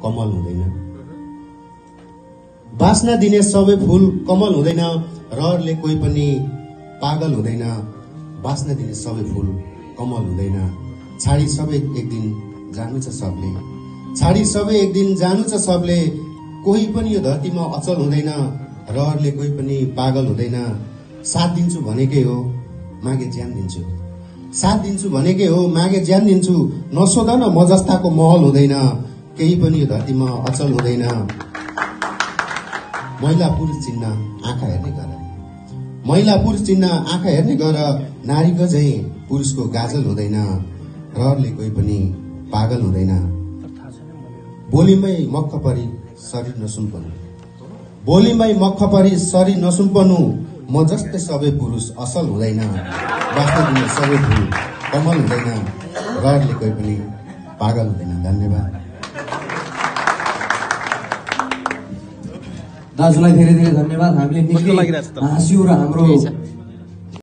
कमल हुँदैन। बास्ना दिने सबै फूल कमल हुँदैन, रहरले कोही पनि पागल हुँदैन। बास्ना दिने सबै फूल कमल हुँदैन। छाडी सबै एक दिन जानु छ सबले, छाडी सबै एक दिन जानु छ सबले। कोही पनि यो धरतीमा अचल हुँदैन, रहरले कोही पनि पागल हुँदैन। साथ दिन्छु भनेकै हो मागे ज्यान दिन्छु, साथ दिन्छु भनेकै हो मागे ज्यान दिन्छु। नसोध न म जस्ताको महल हुँदैन, केही पनि यो धरतीमा अचल हुँदैन। महिला पुरुष चिन्न आँखा हेर्ने गर, महिला पुरुष चिन्न आँखा हेर्ने गर। नारीको झैं पुरुषको गाजल हुँदैन, रहरले कोही पनि पागल हुँदैन। बोलीमै मक्ख परी शरीर नसुम्पनु, बोलीमै मक्ख परी शरीर नसुम्पनु। म जस्तै सबै पुरुष असल हुँदैन, बास्ना दिने सबै फूल कमल हुँदैन, रहरले कोही पनि पागल हुँदैन। धन्यवाद। दाजुलाई धेरै धेरै धन्यवाद। हामीले निकै हाँस्यौँ र हाम्रो